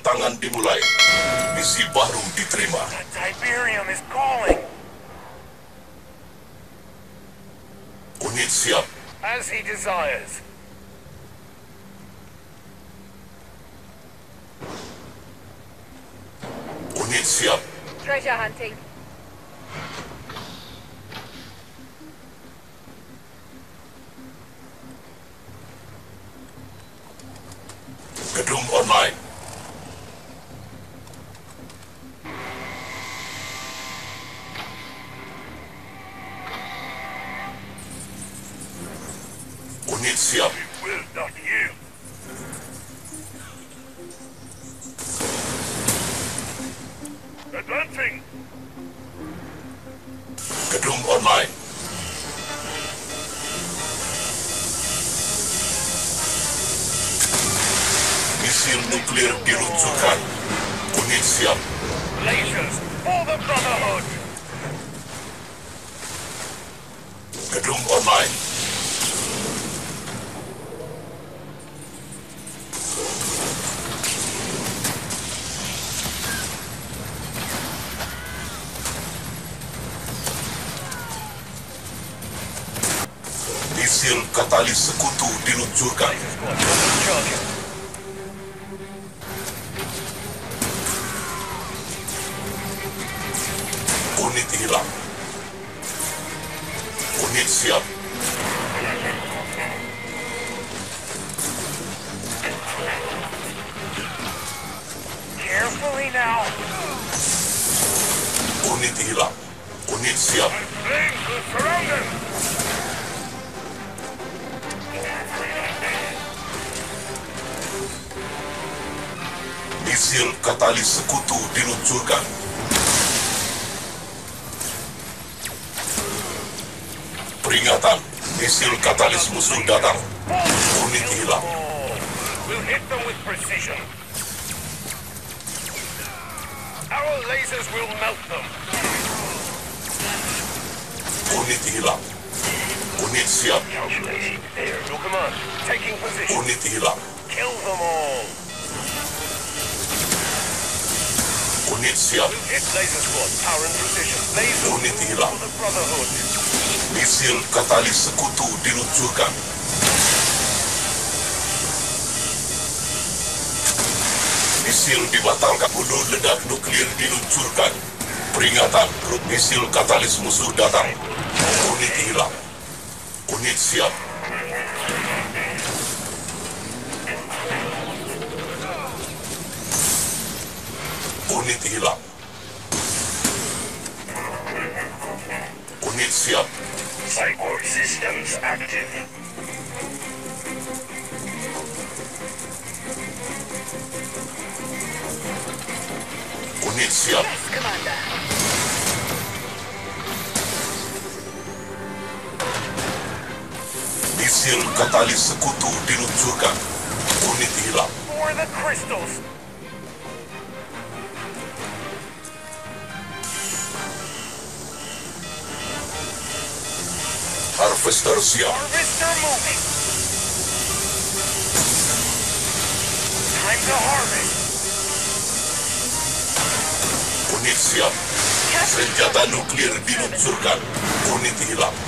tangan dimulai. Misi baru diterima. Tiberium is calling. Unit siap. As he desires. Unit siap. Treasure hunting. Gedung online. Unit siap. We will not yield. Advancing. Gedung online. Misil nuklir diluncurkan. Unit siap. Lasers for the Brotherhood. Gedung online. Misil katalis sekutu diluncurkan. Charging. Unit hilang. Unit siap. Carefully now. Unit hilang. Unit siap. Flames will surround them. Misil katalis sekutu diluncurkan. Peringatan, misil katalis musuh datang. Unit hilang. We'll hit them with precision. Our lasers will melt them. Unit hilang. Unit siap. Calculating there. Your command. Taking position. Unit hilang. Kill them all. Unit siap. We'll hit laser squad. Power and precision. Laser Unit hilang. for the Brotherhood. Misil katalis sekutu diluncurkan. Misil dibatalkan. Hulu ledak nuklir diluncurkan. Peringatan, rut misil katalis musuh datang. Unit hilang. Unit siap. Unit hilang. Unit siap. Cyborg systems active. Unit siap. Yes, Commander. Misil katalis sekutu diluncurkan. Unit hilang. For the crystals. Harvester siap. Harvester moving. Time to harvest. Unit siap. Senjata nuklir diluncurkan. Unit hilang.